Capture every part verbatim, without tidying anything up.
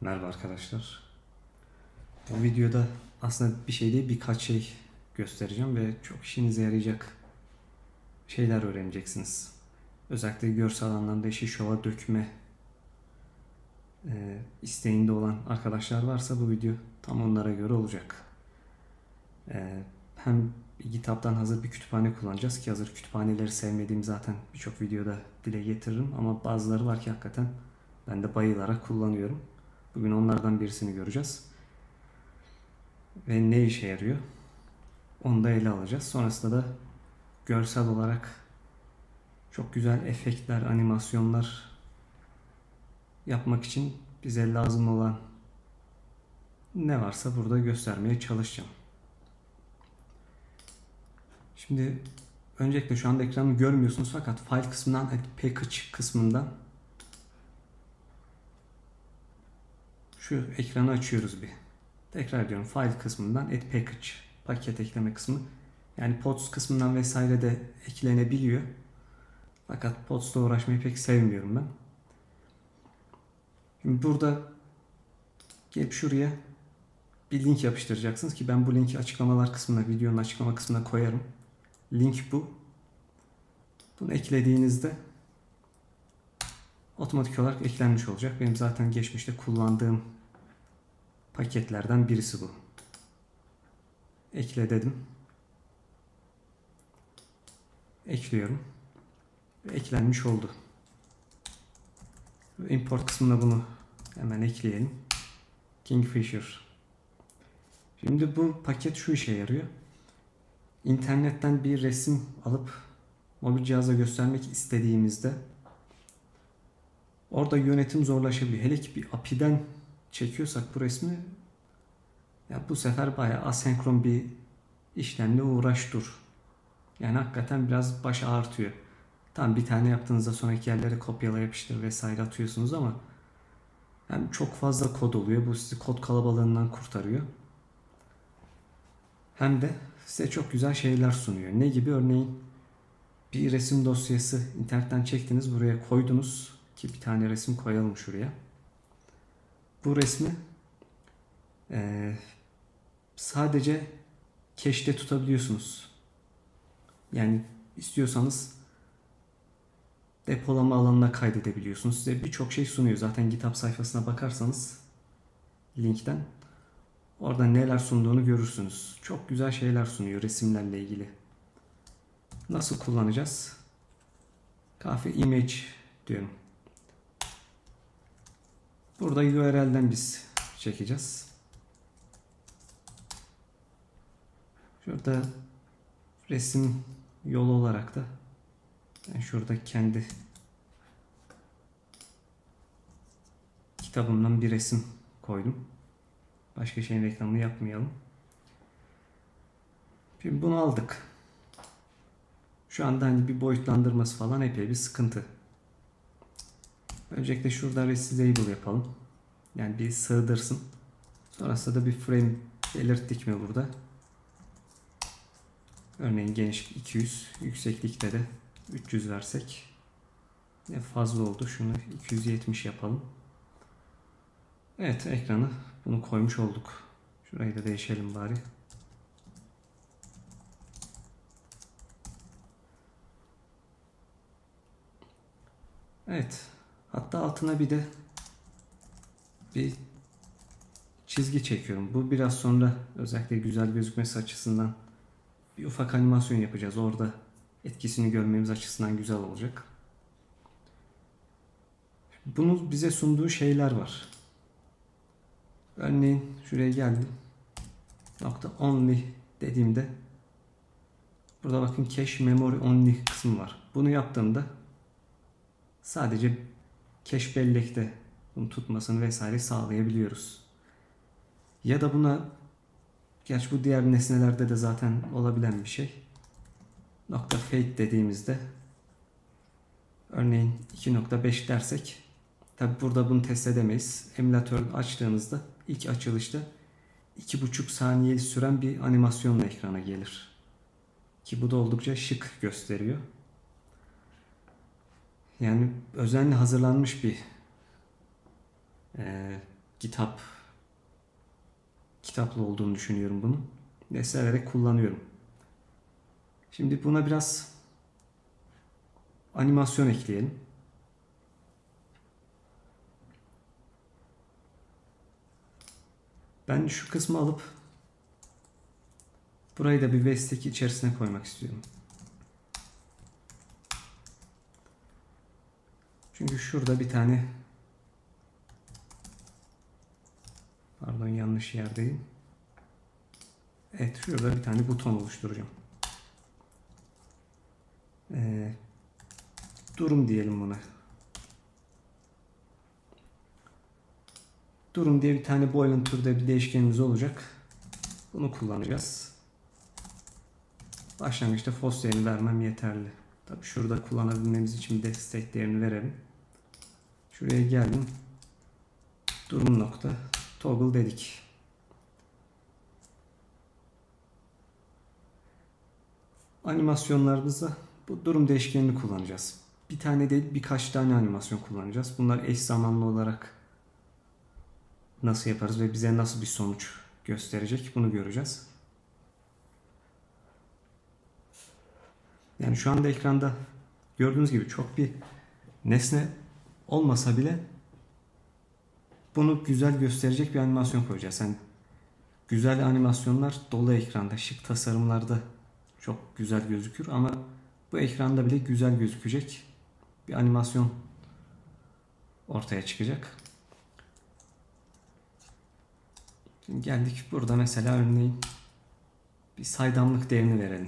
Merhaba arkadaşlar. Bu videoda aslında bir şey değil birkaç şey göstereceğim ve çok işinize yarayacak şeyler öğreneceksiniz. Özellikle görsel anlamda işi şova dökme e, isteğinde olan arkadaşlar varsa bu video tam onlara göre olacak. E, hem GitHub'dan hazır bir kütüphane kullanacağız ki hazır kütüphaneleri sevmediğim zaten birçok videoda dile getiririm ama bazıları var ki hakikaten ben de bayılarak kullanıyorum. Bugün onlardan birisini göreceğiz. Ve ne işe yarıyor? Onu da ele alacağız. Sonrasında da görsel olarak çok güzel efektler, animasyonlar yapmak için bize lazım olan ne varsa burada göstermeye çalışacağım. Şimdi öncelikle şu anda ekranı görmüyorsunuz fakat file kısmından, package kısmından şu ekranı açıyoruz bir. Tekrar diyorum file kısmından add package paket ekleme kısmı. Yani pods kısmından vesaire de eklenebiliyor. Fakat pods'la uğraşmayı pek sevmiyorum ben. Şimdi burada gelip şuraya bir link yapıştıracaksınız ki ben bu linki açıklamalar kısmına, videonun açıklama kısmına koyarım. Link bu. Bunu eklediğinizde otomatik olarak eklenmiş olacak. Benim zaten geçmişte kullandığım paketlerden birisi bu. Ekle dedim. Ekliyorum. Eklenmiş oldu. Import kısmına bunu hemen ekleyelim. Kingfisher. Şimdi bu paket şu işe yarıyor. İnternetten bir resim alıp mobil cihaza göstermek istediğimizde orada yönetim zorlaşabiliyor. Hele ki bir A P I'den çekiyorsak bu resmi ya bu sefer bayağı asenkron bir işlemle uğraş dur. Yani hakikaten biraz baş ağrıtıyor. Tam bir tane yaptığınızda sonraki yerlere kopyala yapıştır vesaire atıyorsunuz ama hem çok fazla kod oluyor. Bu sizi kod kalabalığından kurtarıyor. Hem de size çok güzel şeyler sunuyor. Ne gibi? Örneğin bir resim dosyası internetten çektiniz, buraya koydunuz ki bir tane resim koyalım şuraya. Bu resmi e, sadece cache'te tutabiliyorsunuz. Yani istiyorsanız depolama alanına kaydedebiliyorsunuz. Size birçok şey sunuyor. Zaten GitHub sayfasına bakarsanız linkten orada neler sunduğunu görürsünüz. Çok güzel şeyler sunuyor resimlerle ilgili. Nasıl kullanacağız? Cafe image diyorum. Burada U R L'den biz çekeceğiz. Şurada resim yolu olarak da ben şurada kendi kitabımdan bir resim koydum. Başka şeyin reklamını yapmayalım. Şimdi bunu aldık. Şu anda hani bir boyutlandırması falan epey bir sıkıntı. Öncelikle şurada resizable yapalım. Yani bir sığdırsın. Sonrasında da bir frame belirttik mi burada? Örneğin genişlik iki yüz, yükseklikte de üç yüz versek ne fazla oldu. Şunu iki yüz yetmiş yapalım. Evet, ekranı bunu koymuş olduk. Şurayı da değişelim bari. Evet. Hatta altına bir de bir çizgi çekiyorum. Bu biraz sonra özellikle güzel gözükmesi açısından bir ufak animasyon yapacağız. Orada etkisini görmemiz açısından güzel olacak. Bunun bize sunduğu şeyler var. Örneğin şuraya geldim. Nokta only dediğimde burada bakın cache memory only kısmı var. Bunu yaptığımda sadece cache bellekte bunu tutmasını vesaire sağlayabiliyoruz. Ya da buna, gerçi bu diğer nesnelerde de zaten olabilen bir şey. Nokta fade dediğimizde örneğin iki nokta beş dersek tabi burada bunu test edemeyiz. Emülatör açtığınızda ilk açılışta iki buçuk saniye süren bir animasyonla ekrana gelir. Ki bu da oldukça şık gösteriyor. Yani özenle hazırlanmış bir e, kitap kitaplı olduğunu düşünüyorum bunun. Ve severek kullanıyorum. Şimdi buna biraz animasyon ekleyelim. Ben şu kısmı alıp burayı da bir Vest'teki içerisine koymak istiyorum. Çünkü şurada bir tane, pardon yanlış yerdeyim. Evet, şurada bir tane buton oluşturacağım. Ee, durum diyelim buna. Durum diye bir tane boolean türde bir değişkenimiz olacak. Bunu kullanacağız. Başlangıçta false değerini vermem yeterli. Tabii şurada kullanabilmemiz için bir de state değerini verelim. Şuraya geldim. Durum nokta toggle dedik. Animasyonlarımızda bu durum değişkenini kullanacağız. Bir tane değil birkaç tane animasyon kullanacağız. Bunlar eş zamanlı olarak nasıl yaparız ve bize nasıl bir sonuç gösterecek bunu göreceğiz. Yani şu anda ekranda gördüğünüz gibi çok bir nesne olmasa bile bunu güzel gösterecek bir animasyon koyacağız. Yani güzel animasyonlar dolu ekranda, şık tasarımlarda çok güzel gözükür ama bu ekranda bile güzel gözükecek bir animasyon ortaya çıkacak. Şimdi geldik burada mesela örneğin bir saydamlık değerini verelim.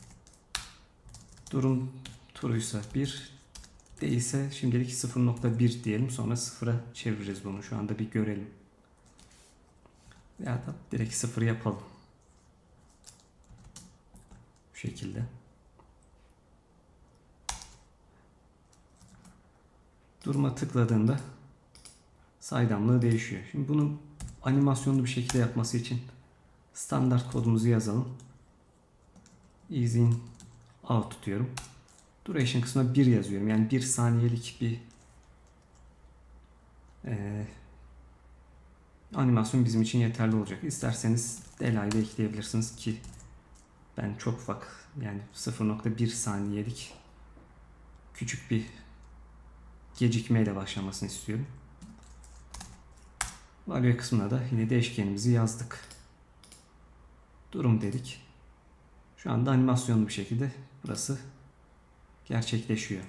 Durum turuysa bir, değilse şimdilik sıfır nokta bir diyelim, sonra sıfıra çeviririz bunu. Şu anda bir görelim. Ya da direkt sıfır yapalım. Bu şekilde. Duruma tıkladığında saydamlığı değişiyor. Şimdi bunun animasyonlu bir şekilde yapması için standart kodumuzu yazalım. Easy in out tutuyorum. Duration kısmına bir yazıyorum. Yani bir saniyelik bir e, animasyon bizim için yeterli olacak. İsterseniz delay da ekleyebilirsiniz ki ben çok ufak, yani sıfır nokta bir saniyelik küçük bir gecikmeyle başlamasını istiyorum. Value kısmına da yine değişkenimizi yazdık. Durum dedik. Şu anda animasyonlu bir şekilde burası gerçekleşiyor.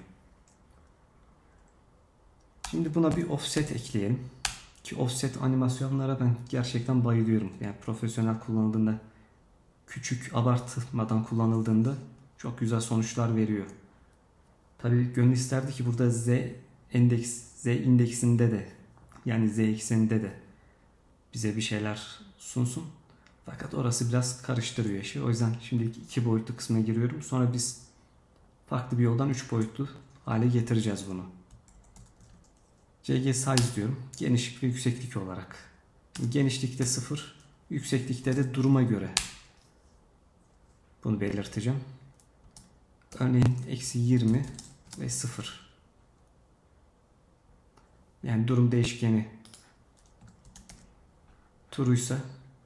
Şimdi buna bir offset ekleyelim. Ki offset animasyonlara ben gerçekten bayılıyorum. Yani profesyonel kullanıldığında, küçük abartmadan kullanıldığında çok güzel sonuçlar veriyor. Tabii gönül isterdi ki burada z endeks, z indeksinde de, yani z ekseninde de bize bir şeyler sunsun. Fakat orası biraz karıştırıyor işi. O yüzden şimdi iki boyutlu kısmına giriyorum. Sonra biz farklı bir yoldan üç boyutlu hale getireceğiz bunu. C G size diyorum. Genişlik ve yükseklik olarak. Genişlikte sıfır, yükseklikte de duruma göre bunu belirteceğim. Örneğin eksi yirmi ve sıfır. Yani durum değişkeni turuysa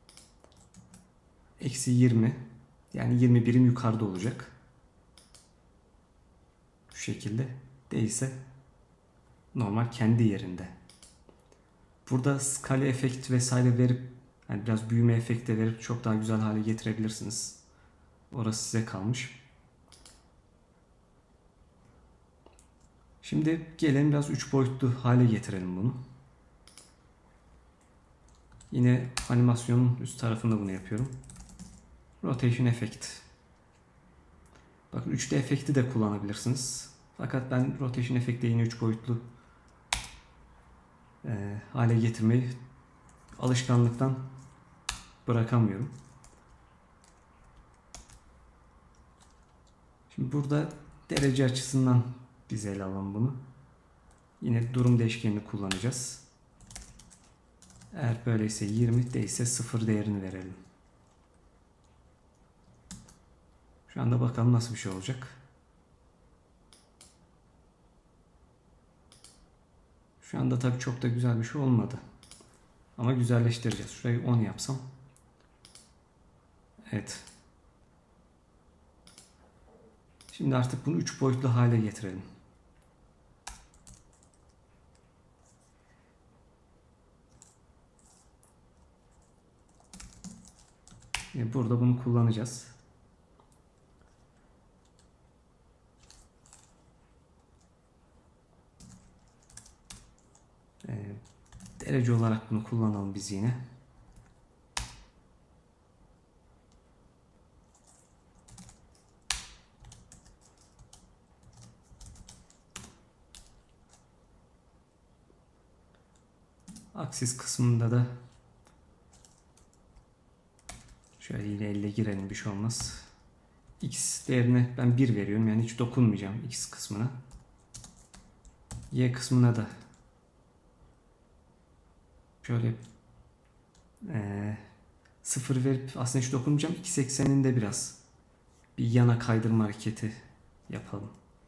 eksi yirmi, yani yirmi birim yukarıda olacak. Şu şekilde. Değilse normal kendi yerinde. Burada skala efekt vesaire verip, yani biraz büyüme efekti verip çok daha güzel hale getirebilirsiniz. Orası size kalmış. Şimdi gelelim biraz üç boyutlu hale getirelim bunu. Yine animasyonun üst tarafında bunu yapıyorum. Rotation Effect. Bakın üç D efekti de kullanabilirsiniz. Fakat ben Rotation Effect'te yine üç boyutlu e, hale getirmeyi alışkanlıktan bırakamıyorum. Şimdi burada derece açısından biz ele alalım bunu. Yine durum değişkenini kullanacağız. Eğer böyleyse yirmi, değilse sıfır değerini verelim. Şu anda bakalım nasıl bir şey olacak. Şu anda tabii çok da güzel bir şey olmadı. Ama güzelleştireceğiz. Şurayı on yapsam. Evet. Şimdi artık bunu üç boyutlu hale getirelim. Burada bunu kullanacağız. Derece olarak bunu kullanalım biz yine. Aksis kısmında da şöyle yine elle girelim, bir şey olmaz. X değerine ben bir veriyorum, yani hiç dokunmayacağım X kısmına. Y kısmına da şöyle e, sıfır verip aslında hiç dokunmayacağım. X ekseninde biraz bir yana kaydırma hareketi yapalım.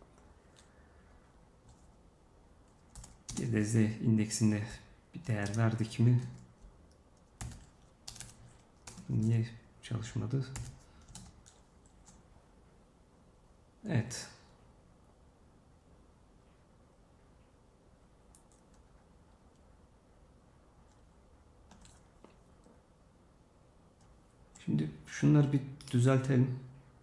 Bir de Z indeksinde bir değer verdik mi? Niye çalışmadı? Evet. Şimdi şunları bir düzeltelim.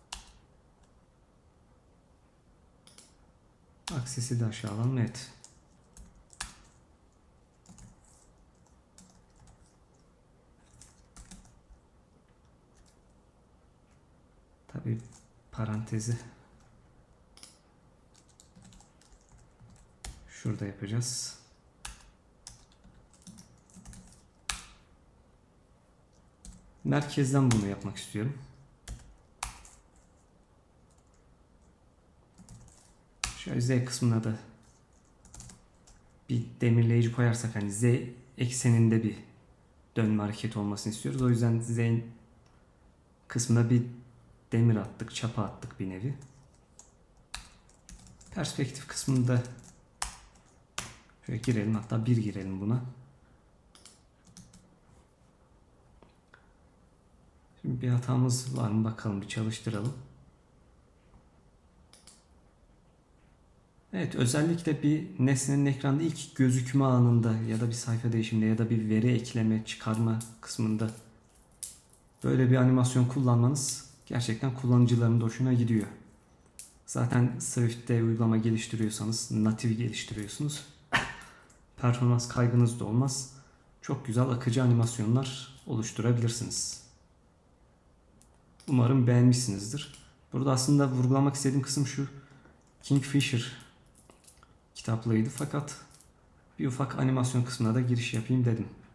Aksesi de aşağı alalım. Evet. Tabii parantezi şurada yapacağız. Merkezden bunu yapmak istiyorum. Şöyle Z kısmına da bir demirleyici koyarsak, hani Z ekseninde bir dönme hareketi olmasını istiyoruz. O yüzden Z kısmına bir demir attık, çapa attık bir nevi. Perspektif kısmında şöyle girelim, hatta bir girelim buna. Şimdi bir hatamız var mı bakalım, bir çalıştıralım. Evet, özellikle bir nesnenin ekranda ilk gözükme anında ya da bir sayfa değişiminde ya da bir veri ekleme, çıkarma kısmında böyle bir animasyon kullanmanız gerçekten kullanıcıların da hoşuna gidiyor. Zaten Swift'te uygulama geliştiriyorsanız, native geliştiriyorsunuz. Performans kaygınız da olmaz. Çok güzel akıcı animasyonlar oluşturabilirsiniz. Umarım beğenmişsinizdir. Burada aslında vurgulamak istediğim kısım şu: Kingfisher kitaplığıydı, fakat bir ufak animasyon kısmına da giriş yapayım dedim.